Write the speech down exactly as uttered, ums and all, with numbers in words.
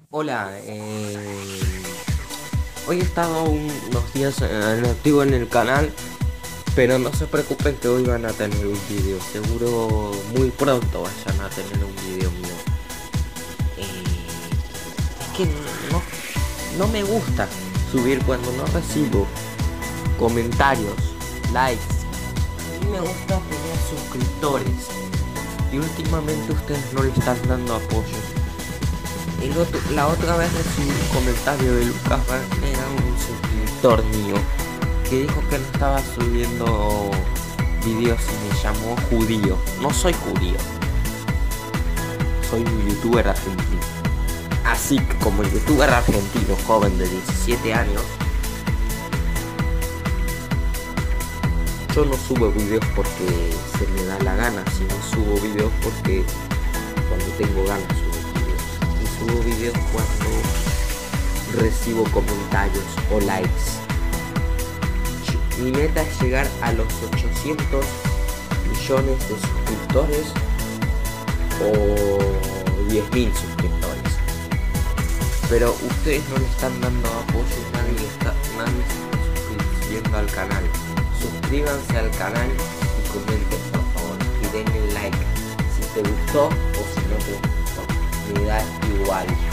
Hola, eh, hoy he estado un- unos días eh, activo en el canal, pero no se preocupen que hoy van a tener un video, seguro muy pronto vayan a tener un video mío. Eh, es que no, no me gusta subir cuando no recibo comentarios, likes. A mí me gusta tener suscriptores y últimamente ustedes no le están dando apoyo. El otro- la otra vez recibí un comentario de Lucas Barnera, un suscriptor mío, que dijo que no estaba subiendo videos y me llamó judío. No soy judío, soy un youtuber argentino. Así que como el youtuber argentino joven de diecisiete años, yo no subo videos porque se me da la gana, sino subo videos porque cuando tengo ganas subo videos. Y subo videos cuando recibo comentarios o likes. Mi meta es llegar a los ochocientos millones de suscriptores o diez mil suscriptores. Pero ustedes no le están dando apoyo y nadie está, nadie se está suscribiendo al canal. Suscríbanse al canal y comenten por favor y denle like si te gustó o si no te gustó. Me da igual.